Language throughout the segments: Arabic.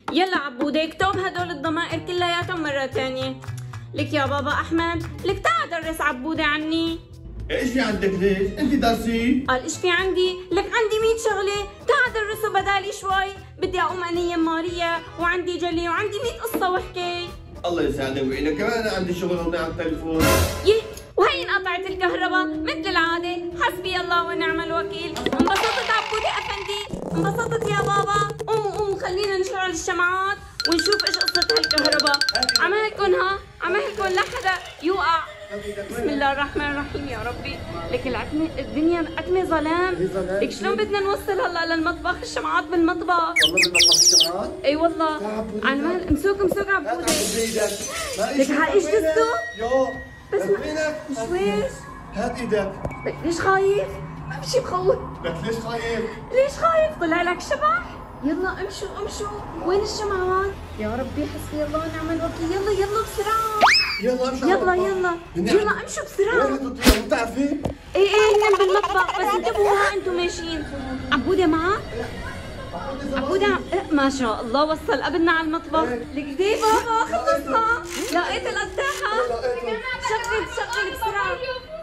يلا عبودة اكتب هدول الضمائر كلياتهم مرة تانية. لك يا بابا أحمد، لك تعال درس عبودة عني. ايش في عندك ليش؟ انت درسي؟ قال ايش في عندي؟ لك عندي 100 شغلة، تعال درسوا بدالي شوي، بدي اقوم انيم ماريا وعندي جلي وعندي 100 قصة وحكي. الله يسعدك ويعينك، كمان انا عندي شغل هون على التليفون. وهي انقطعت الكهرباء مثل العادة، حسبي الله ونعم الوكيل. انبسطت عبودة أفندي؟ انبسطت يا بابا؟ قوموا خلينا نشعل الشمعات ونشوف ايش قصة هالكهرباء. عمالكن عمالكن لا حدا يوقع. بسم الله الرحمن الرحيم يا ربي. لك الدنيا عتمة ظلام. لك شلون بدنا نوصل هلا للمطبخ؟ الشمعات بالمطبخ. والله بالمطبخ الشمعات؟ اي والله. عن مال امسوك عبودة. لك ها ايش دستو؟ يو بس وينك؟ هات ايدك. لك ليش خايف؟ امشي بخوف. لك ليش خايف؟ ليش خايف؟ طلع لك شبح؟ يلا امشوا. وين الشمعات؟ يا ربي حسبي الله ونعم الوكيل. يلا بسرعة. يلا امشوا. يلا امشوا بسرعة. وين تطلعوا؟ بتعرفي؟ ايه كان بالمطبخ، بس انتبهوا ها انتم ماشيين. عبودة معك؟ عبودة ما شاء الله وصل قبلنا على المطبخ. لك دي بابا خلصنا. لقيت القداحة. شغل بسرعة.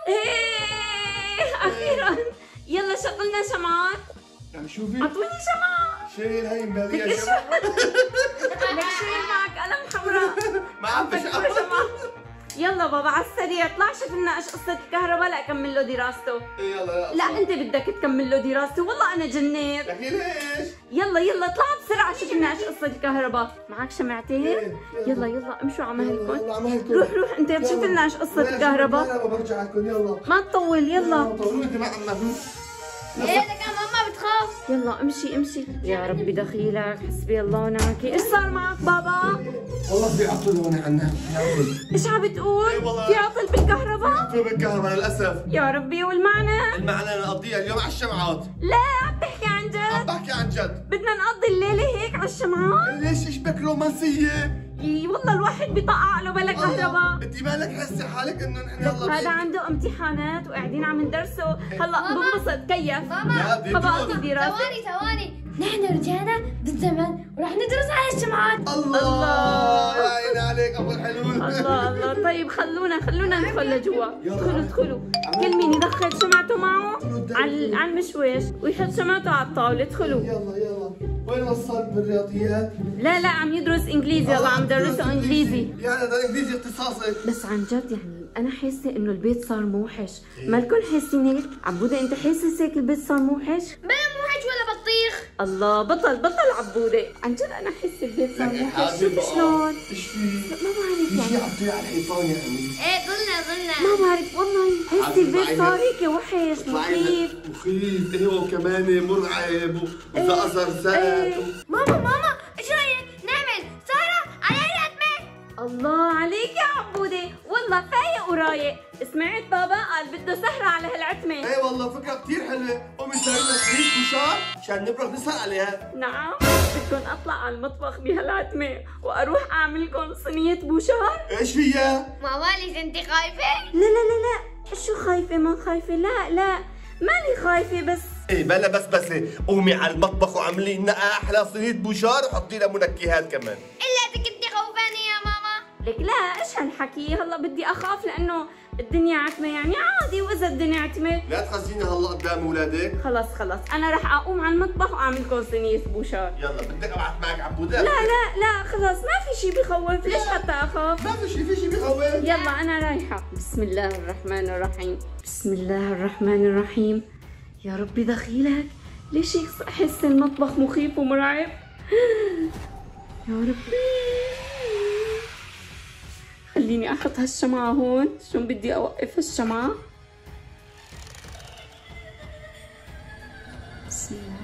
ايه اخيرا. يلا شغلنا شمعات. يعني شوفي اعطوني شمعة. شيل هي مبالية لك شيل معك قلم حمراء. ما عم بشعر. يلا بابا على السريع اطلع شوف لنا ايش قصة الكهرباء لاكمل له دراسته. يلا لا انت بدك تكمل له دراسته، والله انا جنيت. لك ليش؟ يلا اطلع بسرعة شوف لنا ايش قصة الكهرباء. معك شمعتين؟ يلا امشوا على مهلكم. روح انت شوف لنا ايش قصة الكهرباء. برجع لكم يلا. ما تطول يلا. طولوا انت مع عمك. ايه لك يا ماما بتخاف. يلا امشي. يا ربي دخيلك، حسبي الله ونعم الوكيل. ايش صار معك بابا؟ والله في عطل هون عنا، في عطل. ايش عم بتقول؟ في عطل بالكهرباء؟ عطل بالكهرباء للاسف. يا ربي والمعنى؟ المعنى نقضيها اليوم على الشمعات. لا عم تحكي عن جد؟ عم بحكي عن جد. بدنا نقضي الليلة هيك على الشمعات؟ ليش اشبك رومانسية؟ والله الواحد بيطقع له بلا كهرباء. انت مالك حاسة حالك انه نحن يلا هذا عنده امتحانات وقاعدين عم ندرسه، هلا بنبسط كيف. ماما خبأت الدراسة. ثواني نحن رجعنا بالزمن وراح ندرس على الشمعات. الله يا عيني عليك ابو الحلول. الله طيب خلونا ندخل لجوا. ادخلوا كل مين يدخل شمعته معه على المشويش ويحط شمعته على الطاولة. ادخلوا. يلا وين وصلت بالرياضيات؟ لا عم يدرس انجليزي. يلا عم درسه انجليزي. يعني هذا انجليزي اختصاصي. بس عن جد يعني انا حاسه انه البيت صار موحش. مالكم حاسين هيك؟ عبودة انت حاسس هيك البيت صار موحش؟ بلا موحش ولا بطيخ. الله بطل عبودة، عن جد انا حاسه البيت صار موحش. شوف شلون. ايش في؟ ما بعرف في شيء يعني. عم يطير على الحيطان يا امي. ايه ضلنا ما بعرف والله، حاسه البيت صار هيك وحش مخيف. ايوه وكمان مرعب واذا اثر زاد. ماما ايش رايك نعمل سهرة على العتمة؟ الله عليك يا عبودة، والله فايق ورايق. سمعت بابا قال بده سهرة على هالعتمة. اي والله فكرة كثير حلوة. قومي سوي لنا شريط بوشار عشان نبرق نسهر عليها. نعم بدكم اطلع على المطبخ بهالعتمة واروح اعمل لكم صينية بوشار؟ ايش فيها؟ ماما ليش انت خايفة؟ لا شو خايفة ما خايفة؟ لا مالي خايفة بس. ايه بلا بس قومي على المطبخ وعملي لنا احلى صينية بوشار وحطي لنا منكهات كمان. الا كنت خوفاني يا ماما. لك لا ايش هالحكي؟ هلا بدي اخاف لانه الدنيا عتمة يعني عادي، واذا الدنيا عتمة لا تخزيني هلا قدام اولادك. خلص انا رح اقوم على المطبخ واعمل لكم صينية بوشار. يلا بدك ابعث معك عبودة؟ لا خلص ما في شيء بخوف. ليش حتى اخاف؟ ما في شيء بخوف. يلا انا رايحة. بسم الله الرحمن الرحيم. يا ربي دخيلك، ليش هيك احس المطبخ مخيف ومرعب؟ يا ربي خليني احط هالشمعة هون. شلون بدي اوقف هالشمعة؟ بسم الله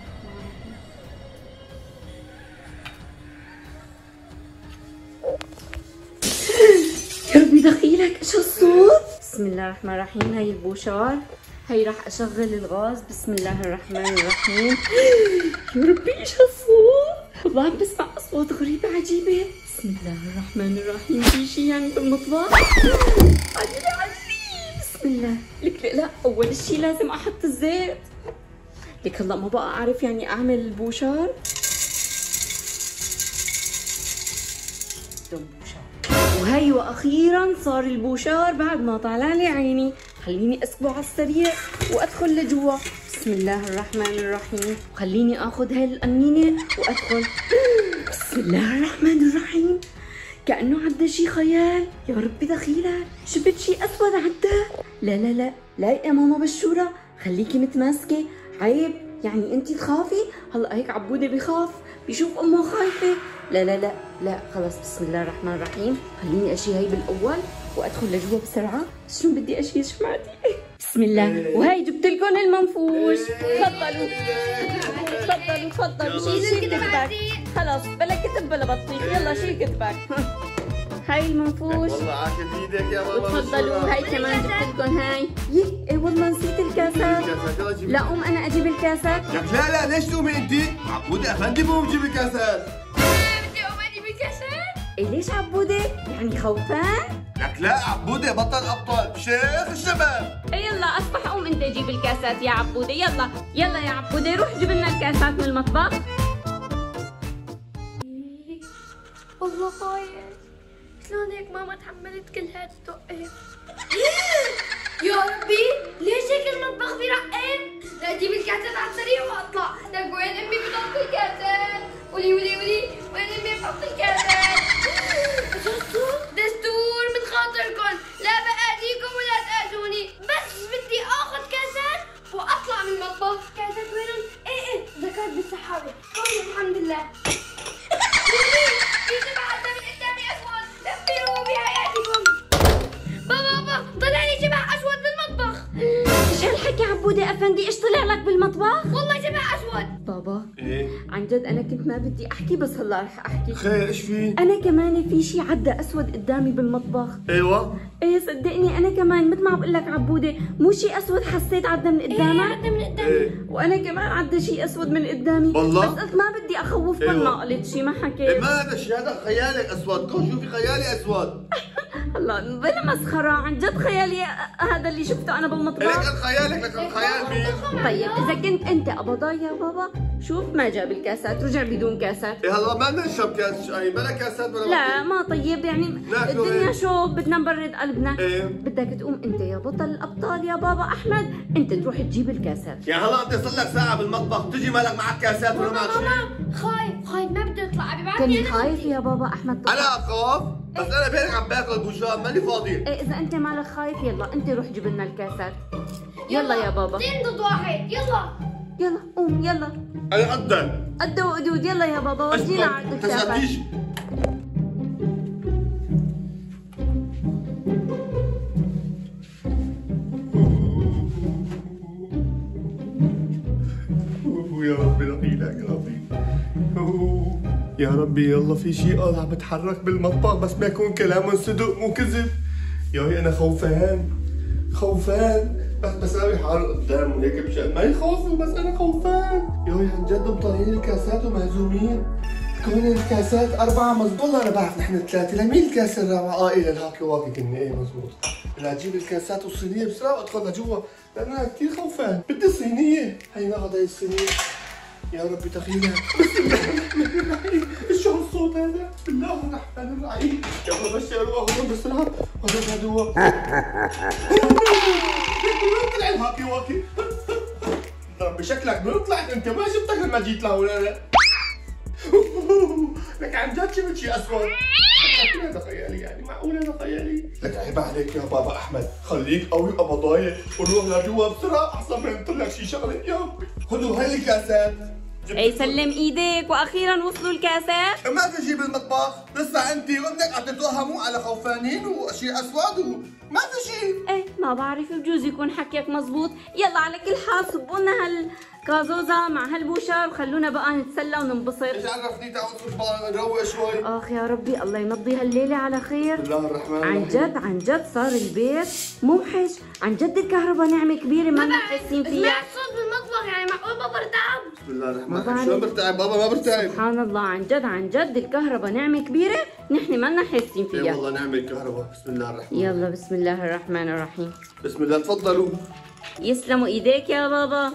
يا ربي دخيلك ايش هالصوت؟ بسم الله الرحمن الرحيم. هي البوشار، هي راح اشغل الغاز. بسم الله الرحمن الرحيم. يا ربي ايش هالصوت؟ والله عم بسمع اصوات غريبة عجيبة. بسم الله الرحمن الرحيم. في شيء يعني بالمطبخ؟ عجيب. بسم الله. لك لا اول شيء لازم احط الزيت. لك هلا ما بقى اعرف يعني اعمل البوشار. بدهم بوشار. وهي واخيرا صار البوشار بعد ما طالع لي عيني. خليني اسكبه على السريع وادخل لجوا. بسم الله الرحمن الرحيم. خليني اخذ هاي القنينه وادخل. بسم الله الرحمن الرحيم. كأنه عدى شي خيال. يا ربي دخيلة، شفت شي أسود عدى. لا لا لا لا يا ماما بشورة، خليكي متماسكة. عيب يعني انتي تخافي. هلا هيك عبودة بخاف، بيشوف امه خايفة. لا لا لا لا خلص. بسم الله الرحمن الرحيم. خليني اشيل هي بالاول وادخل لجوا بسرعة. شو بدي اشيل شمعتي؟ بسم الله. وهي جبت لكم المنفوش. تفضلوا تفضلوا تفضلوا. شيل كتبك. خلص بلا كتب بلا بطيخ. يلا شيل كتبك. هاي المنفوش. والله عاشت ايدك يا ماما. تفضلوا. هاي كمان جبت لكم. هاي ايه والله نسيت الكاسات. لا قوم انا اجيب الكاسات. لك لا لا ليش تقومي انت؟ عبودة افندي بقوم يجيب الكاسات. بدي اقوم اجيب الكاسات. ايه ليش عبودة؟ يعني خوفان؟ لك لا عبودة بطل ابطال شيخ الشباب. ايه يلا اصبح قوم انت جيب الكاسات يا عبودة. يلا يلا يا عبودة روح جيب لنا الكاسات من المطبخ. والله خايف. شلون هيك ماما تحملت كل هاد الدقات؟ يا ربي ليش هيك المطبخ بيرقم؟ لا اجيب الكاسات على السريع واطلع. لك وين امي بتحط الكاسات؟ قولي قولي قولي وين امي بتحط الكاسات؟ دستور من خاطركم، لا بأذيكم ولا تأذوني، بس بدي اخذ كاسات واطلع من المطبخ. كاسات وينهم؟ ايه ذكرت بالسحابة. طيب الحمد لله. في شبح عدى من قدامي اسود، دبروا بحياتكم. بابا طلع لي شبح اسود بالمطبخ. ايش هالحكي عبودة افندي؟ ايش طلع لك بالمطبخ؟ والله شبح اسود. بابا ايه عن جد انا كنت ما بدي احكي بس هلا رح احكي. خير ايش في؟ انا كمان في شي عدى اسود قدامي بالمطبخ. ايوه ايه صدقني انا كمان مثل ما عم بقول لك عبودة، مو شي اسود حسيت عدى من قدامك. عدى من قدامي. ايه وانا كمان عدى شي اسود من قدامي. والله؟ بس قلت ما بدي اخوفكم. أيوة. ما قلت شي ما إيه حكيت. ما هذا الشيء، هذا خيالك اسود. كون شوفي خيالي اسود. هلا بلا مسخرة، عن جد خيالي هذا اللي شفته انا لك بالمطبخ. خيالك لك الخيال مين؟ طيب اذا كنت انت ابضاي يا بابا، شوف ما جاب الكاسات، رجع بدون كاسات. إيه هلا ما بدنا نشرب كاس شاي بلا كاسات بلا لا ما طيب يعني ناكله الدنيا إيه؟ شو بدنا نبرد قلبنا. إيه؟ بدك تقوم انت يا بطل الابطال يا بابا احمد، انت تروح تجيب الكاسات. يعني هلا انت صار لك ساعة بالمطبخ تجي مالك معك كاسات ولا معك شيء؟ ماما خايف ما بدي اطلع. ببعتني كنت خايف يا بابا احمد تطلع. انا اخاف بس انا بينك عم باكل بوشار ماني فاضي. ايه اذا انت مالك خايف يلا انت روح جيب لنا الكاسات. يلا يا بابا. 2 ضد 1 يلا. يلا قوم يلا. انا قدر قد وقدود. يلا يا بابا ودينا على الكاسات. تسديش. يا ربي دقيقة يا ربي. يا ربي يلا في شيء عم بتحرك بالمطبخ بس ما يكون كلامه صدق مو كذب. ياي انا خوفان بس انا بحال قدام وهيك مشان ما يخافوا بس انا خوفان. ياي عن جد مطلعين الكاسات ومهزومين. كون الكاسات 4 مزبوط. والله انا بعرف نحن 3 لمين الكاس الرابعة؟ الى الهاكي واكي كنا. ايه مزبوط. بدي اجيب الكاسات والصينية بسرعة وادخل لجوا لان انا كثير خوفان. بدي صينية. هي ناخذ هي الصينية. يا ربي دخيلها. بسم الله الرحمن الرحيم. شو هالصوت هذا؟ بسم الله الرحمن الرحيم. يلا بس واخذهم بسرعة وهذا جوا. طلع الهاكي واكي. ربي شكلك من طلعت انت ما شفتك لما جيت لهون انا. لك عن جد شفت شيء اسود. هذا خيالي يعني معقول هذا خيالي؟ لك عيب عليك يا بابا احمد، خليك قوي وابضايق ونروح لجوا بسرعه احسن ما ينطر لك شي شغله. يا ربي خذوا هاي الكاسات. اي سلم ايدك واخيرا وصلوا الكاسات. ما في شيء بالمطبخ، لسه انت وابنك عم تتوهموا على خوفانين وشيء اسود وما في شيء. ايه ما بعرف بجوز يكون حكيك مزبوط. يلا على كل حال صبوا لنا هالكازوزة مع هالبوشار وخلونا بقى نتسلى وننبسط. ايش عرفني تعال نروق شوي. اخ يا ربي الله يمضي هالليلة على خير. بسم الله الرحمن الرحيم. عن جد صار البيت موحش. عن جد الكهرباء نعمة كبيرة ما حاسين فيها. سمعت صوت بالمطبخ يعني معقول بابا ارتعب؟ بسم الله الرحمن الرحيم. شلون برتعب بابا؟ ما برتعب. سبحان الله عن جد الكهرباء نعمة كبيرة نحن ما حاسين اي فيها. والله نعمة الكهرباء. بسم الله الرحمن الرحيم. يلا بسم الله الرحمن الرحيم. بسم الله تفضلوا. يسلموا ايديك يا بابا.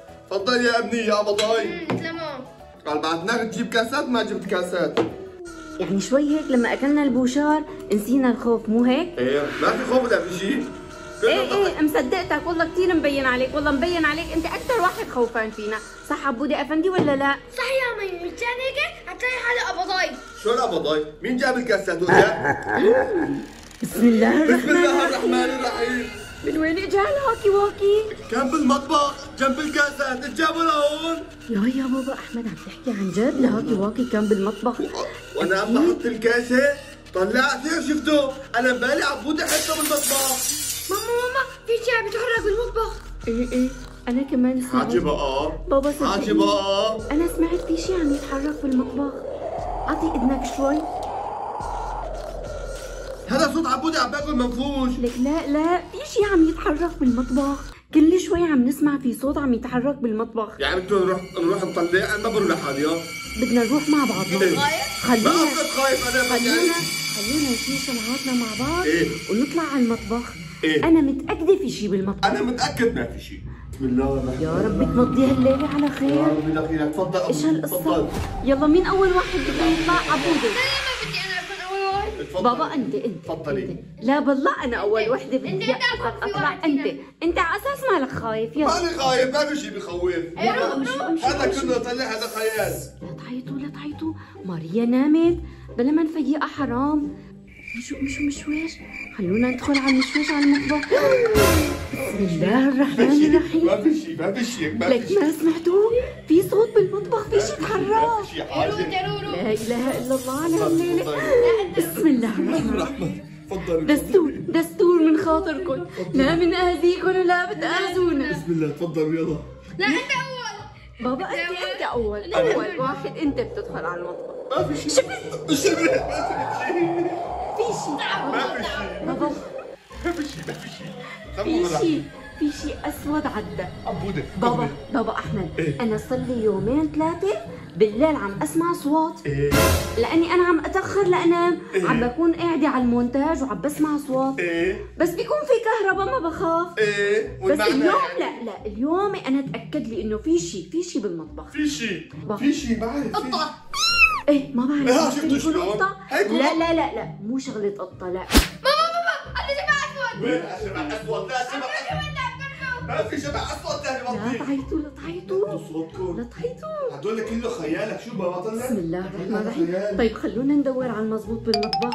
تفضل يا ابني يا بضاي. تمام. قال بعدناك تجيب كاسات ما جبت كاسات. يعني شوي هيك لما اكلنا البوشار نسينا الخوف، مو هيك؟ ايه ما في خوف ولا في شيء. ايه مصدقتك والله، كثير مبين عليك، والله مبين عليك انت اكثر واحد خوفان فينا، صح عبودي افندي ولا لا؟ صح يا مي، مشان هيك حتلاقي حالي قبضاي. شو القبضاي؟ مين جاب الكاسات ولا؟ بسم الله بسم الرحمن الله الرحيم. الرحمن الرحيم. من وين اجى الهوكي ووكي؟ كان بالمطبخ جنب الكاسات، جابوا لهون. يا بابا احمد عم تحكي عن جد؟ الهوكي ووكي كان بالمطبخ؟ وانا عم بحط الكاسه طلعت هيك شفته، انا مبالي عبودي حطه بالمطبخ. ماما في شيء عم يتحرك بالمطبخ. ايه انا كمان سمعت. حاجي بقى بابا صدقني حاجي بقى انا سمعت في شيء عم يتحرك بالمطبخ. اعطي اذنك شوي. هذا صوت عبودي عم باكل منفوش. لك لا في شيء عم يتحرك بالمطبخ، كل شوي عم نسمع في صوت عم يتحرك بالمطبخ. يعني بدنا نروح نطلع، انا ما بروح لحالي. بدنا نروح مع بعضنا. إيه. ما خلينا أصلاً خايف انا خلينا نشيل شمعاتنا مع بعض. إيه. ونطلع على المطبخ. إيه. انا متاكده في شيء بالمطبخ. انا متاكد ما في شيء. بسم الله الرحمن يا رب تمضي هالليله على يا خير. رب دخيلك. تفضل ايش أبوي، هالقصه؟ تفضل. يلا مين اول واحد بده يطلع؟ عبودي. ما بدي انا اكون اول واحد. تفضل. بابا انت تفضلي. انت. لا بالله انا اول وحده بدي انت أكون في اطلع. واحد فينا. انت على اساس مالك خايف. يلا ماني خايف، ما في شيء بخوف. امشي. هذا كله طلع، هذا خيال. لا تعيطوا ماريا نامت، بلا ما نفيقها حرام. مشويش، خلونا ندخل على المشويش على المطبخ. بسم الله الرحمن الرحيم. ما في شيء لك ما سمعتوا؟ في صوت بالمطبخ، في شيء تحرك. ما في شيء حاجه. لا اله الا الله على هالليله. بسم الله الرحمن الرحيم. تفضل. دستور من خاطركم، لا من اهديكم ولا بتاذونا. بسم الله تفضلوا يلا. لا انت اول. بابا انت اول واحد، انت بتدخل على المطبخ. ما في شيء. في شيء بابا، ما في شيء. في شيء اسود عدى. عبودي بابا احمد. إيه؟ انا صار لي يومين ثلاثه بالليل عم اسمع اصوات. ايه لاني انا عم اتاخر لانام. إيه؟ عم بكون قاعده على المونتاج وعم بسمع اصوات. ايه بس بيكون في كهرباء ما بخاف. ايه بس والمعنى اليوم يعني؟ لا اليوم انا تاكد لي انه في شيء بالمطبخ. في شيء بعرف. قطة. ايه ما بعرف. شفتوا شلون؟ قطة؟ هيك هو. لا مو شغلة قطة. لا ماما انا شبع اسود. وين شبع اسود؟ لا شبع اسود. ما في شبع اسود ثاني لا بطيء. تعيطوا صوتكم لا تعيطوا. هدول كله خيالك. شو بابا طلع؟ بسم الله الرحمن الرحيم. خيال. طيب خلونا ندور على المضبوط بالمطبخ.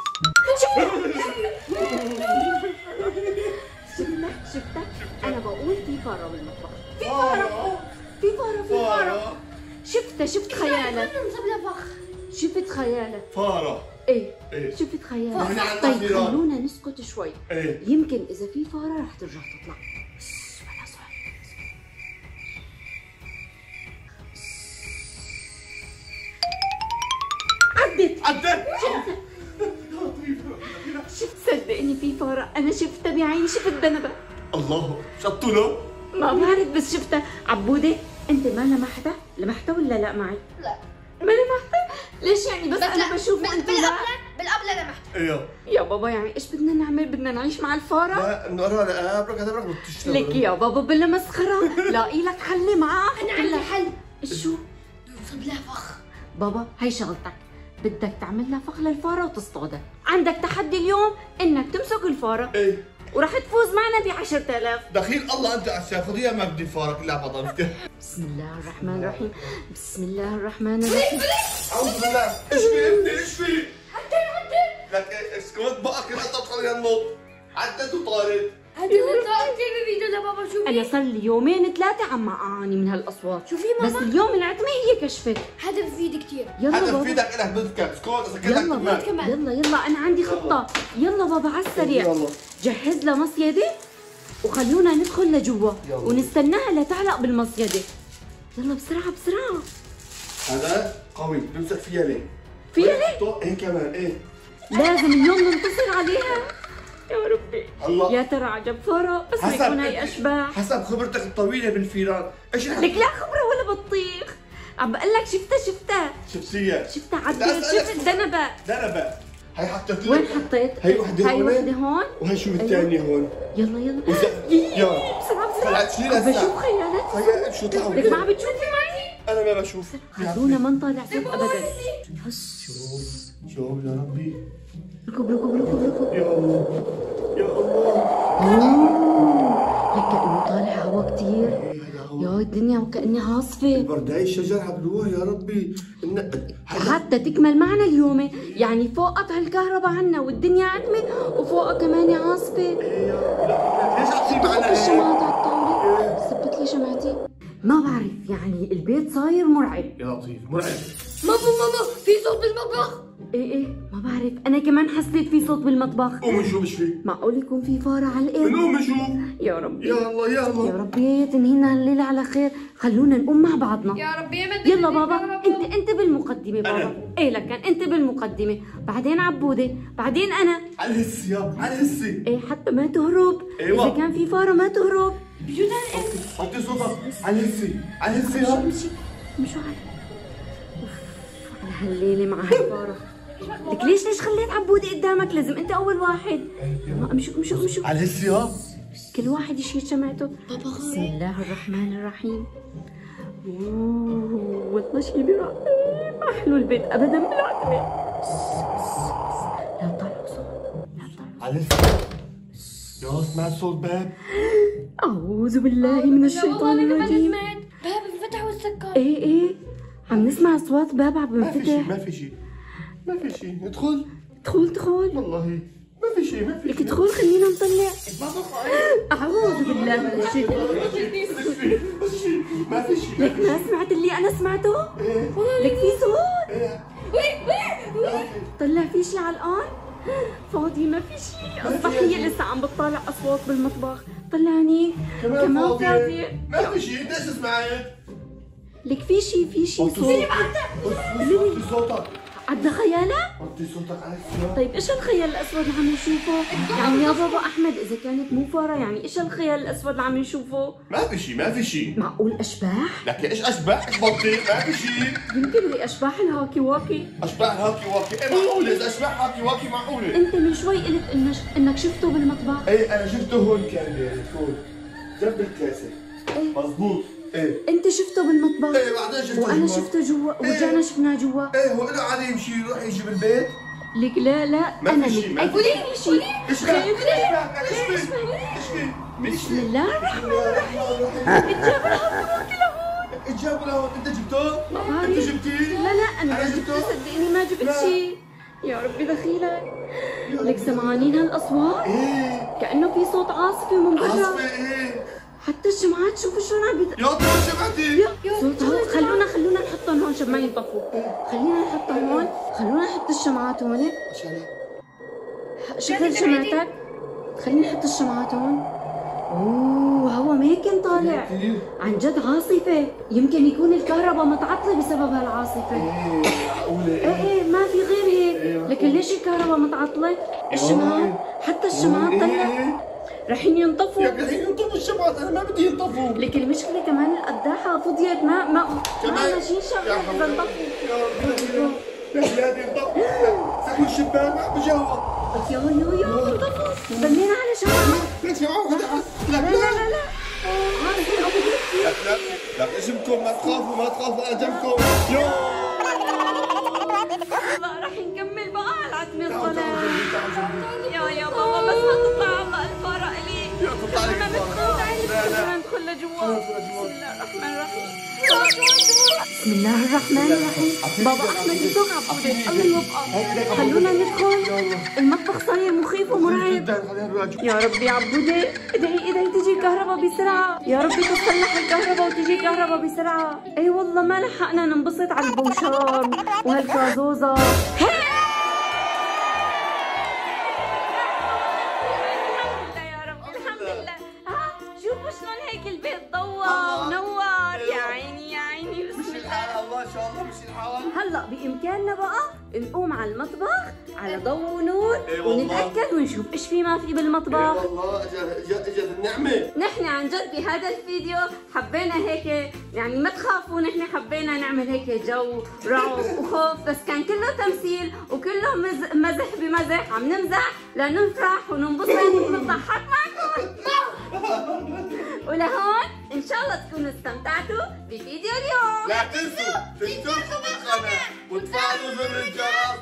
شفتك انا بقول في فارة بالمطبخ. في فارة. شفت خيالك. شفت خيالك. فارة. ايه إيه. شفت خيالك. نحن عنا طيب فيران. خلونا نسكت شوي. ايه يمكن اذا في فارة رح ترجع تطلع. ولا صوت. عدت. شفت صدقني في فارة، انا شفتها بعيني، شفت ذنبها. الله شطوا له. ما بعرف بس شفتها. عبودي انت ما لمحتها ولا لا معي؟ لا. ما لمحتها؟ ليش يعني بس انا بشوف وانت لا؟ بالقبلة لمحت. ايه يا بابا يعني ايش بدنا نعمل؟ بدنا نعيش مع الفارة؟ لا نقرا لا ابرك هذا برك بتشتغل. لك يا بابا بلا مسخرة. لاقي لك حل معاه. انا عندي حل. شو؟ ننصب لها فخ. بابا هي شغلتك، بدك تعمل لها فخ للفارة وتصطادها. عندك تحدي اليوم انك تمسك الفارة ايه ورح تفوز معنا ب 10,000. دخيل الله انت عشان خذيها ما بدي فارك لا بطل. بسم الله الرحمن الرحيم. بسم الله الرحمن الرحيم. اعوذ بالله. ايش في ابني ايش في؟ لك اسكت بقى كده تدخل ينط. عدت وطارت. هدي الطاقة كيف لبابا شو انا صار لي يومين ثلاثة عم اعاني من هالاصوات. شوفي بس ماما. اليوم العتمة هي كشفت. هذا بفيد كثير. يلا هذا بابا بفيدك الك بدك اسكت سكرت يلا كمان. يلا انا عندي خطة. يلا بابا على السريع. يلا. جهز لها مصيدة وخلونا ندخل لجوا يلا. ونستناها لتعلق بالمصيدة. يلا بسرعة. هذا قوي بمسك فيها ليه؟ فيها ليه؟ ايه كمان ايه؟ لازم اليوم ننتصر عليها. يا ربي الله. يا ترى عجب فارة بس ما يكون هي اشباح. حسب خبرتك الطويله بالفيران ايش رح لك لا خبرة ولا بطيخ، عم بقول لك شفتها شفتيها عدت. لا، أسألك. شفت ذنبها. دنبه هي حطيت لك. وين حطيت؟ هي وحده هاي هون وحدة هون. وهي شو الثانيه هون. يلا يلا بسرعة طلعت شيل عم هسا. بشوف خيالات. هي شو طلعوا لك ما عم بتشوفي معي؟ انا ما بشوف. خلونا ما نطالع صوت ابدا. شوف يا ربي. ركب ركب ركب ركب. يا الله يا الله. هيك كأنه طالع هوا كتير. يا الدنيا وكأني عاصفة. برداي الشجر عبلوها يا ربي. حتى تكمل معنا اليوم، يعني فوق قطع الكهرباء عنا والدنيا عتمة وفوقها كمان عاصفة. ليش عطيب معنا هيك؟ الشمعات على الطاولة. ثبت لي شمعتي. ما بعرف، يعني البيت صاير مرعب. يا لطيف مرعب. ماما في صوت بالمطبخ. ايه ما بعرف، انا كمان حسيت في صوت بالمطبخ. قوم نشوف ايش في. معقول يكون في فارة على الارض؟ نقوم نشوف. يا ربي يا الله يا الله. يا ربي تنهينا الليلة على خير. خلونا نقوم مع بعضنا. يا ربي يلا بابا، انت بالمقدمة بابا. ايه لكن انت بالمقدمة، بعدين عبودة، بعدين انا. على الهسي يا على الهسي. ايه حتى ما تهرب. ايوه. اذا كان في فارة ما تهرب. حطي صوتك على الهسي على الهسي يا. مشوا على هالليلة مع هالفارة. لك ليش خليت عبودة قدامك؟ لازم انت اول واحد. يلا امشوا على الهسي يا. كل واحد يشيل شمعته. بسم الله الرحمن الرحيم. اوه والله شيء برعب. ما حلو البيت ابدا بالعتمة. لا تطلعوا صوت، لا تطلعوا. على الهسي يا. سمعت صوت باب. اعوذ بالله من الشيطان الرجيم. باب انفتح والسكر. ايه عم نسمع اصوات باب عم ما في شيء ينفتح. ما في شيء ندخل. ادخل والله ما في شيء لك ادخل خلينا نطلع. اعوذ بالله من الشيطان. ما في شيء. لك ما سمعت اللي انا سمعته؟ لك في صوت. طلع في شيء على الآن؟ فاضي ما في شيء. اصبح هي لسه عم بتطالع اصوات بالمطبخ. طلعني كمان فاضي. ما في شيء. ليش سمعت؟ لك في شيء صوت. وطي صوتك. عدى خيالة؟ وطي صوتك على السيارة. طيب ايش الخيال الاسود اللي عم نشوفه؟ يعني يا بابا احمد اذا كانت مو فارة، يعني ايش الخيال الاسود اللي عم نشوفه؟ ما في شيء. معقول اشباح؟ لك ايش اشباح؟ ايش بطيء؟ ما في شيء. يمكن هي اشباح الهاكي واكي. اشباح هاكي واكي. ايه معقولة اذا اشباح هاكي واكي معقولة. انت من شوي قلت انك شفته بالمطبخ. ايه انا شفته هون كان هون جنب الكاسة. ايه مضبوط. ايه انت شفته بالمطبخ. ايه بعدين شفته وانا جوا. شفته جوا ورجعنا شفناه جوا. ايه هو له عادي يمشي يروح يجي بالبيت. لك لا ما انا في شيء، ما متأكدة في في شيء. ايش في؟ بسم الله الرحمن الرحيم. اتجاب الهاكي لهون. اتجاب لهون. انت جبته؟ ما انت بعرف. جبتيه؟ لا انا ما أنا جبته، جبته؟ صدقني ما جبت لا. شيء. يا ربي دخيلك. لك سمعانين هالاصوات؟ ايه كأنه في صوت عاصفة من برا. عصفة. ايه حتى الشمعات شوفوا شلون عم يا طول شمعتي. صوت هون. خلونا نحطهم هون شب ما ينطفوا. خلينا نحطهم هون. خلونا نحط الشمعات هون. شغل شمعتك. خلينا نحط الشمعات هون. اوه هوا ما كان طالع. عن جد عاصفة. يمكن يكون الكهرباء متعطلة بسبب هالعاصفة. معقولة. ايه ما في غير هيك. لكن ليش الكهرباء متعطلة؟ الشمعات حتى الشمعات طلع رحين ينطفوا. يا رحين ينطفوا الشمعات. انا ما بدي ينطفوا. لكن المشكلة كمان القداحة فضيت ما ماشيين شغلة إذا انطفوا. يا بلادي انطفوا. سكوا الشباك ما عم بجاوب. يا انطفوا. بنينا على شمعة. لا شمعة واحدة. لا لا اجمكم. ما تخافوا انا جنبكم. الله رح نكمل بقى على العتمة الصلاة. يا بابا بس ما تطلع الله الفارق لي. تطلع لك لا ندخل لجوا. بسم الله الرحمن الرحيم. بسم الله الرحمن الرحيم. بابا احمد اترك عبودة الله يوفقك. خلونا ندخل. المطبخ صاير مخيف ومرعب. يا ربي عبودة ادعي تجي الكهرباء بسرعة. يا ربي تصلح الكهرباء وتجي الكهرباء بسرعة. اي والله ما لحقنا ننبسط على البوشار وهالكازوزة. شوفوا شلون هيك البيت ضوى ونور. يا عيني بسم الله. الله ان شاء الله مشي الحال. هلا بامكاننا بقى نقوم على المطبخ على ضوء ونور. إيه والله. ونتاكد ونشوف ايش في ما في بالمطبخ. والله اجت النعمه. نحن عن جد بهذا الفيديو حبينا هيك، يعني ما تخافوا، نحن حبينا نعمل هيك جو رعب وخوف، بس كان كله تمثيل وكله مزح بمزح. عم نمزح لنفرح وننبسط ونضحك معكم. ولهون ان شاء الله تكونوا استمتعتوا بفيديو اليوم. لا تنسوا تشتركوا بالقناه وتفعلوا زر الجرس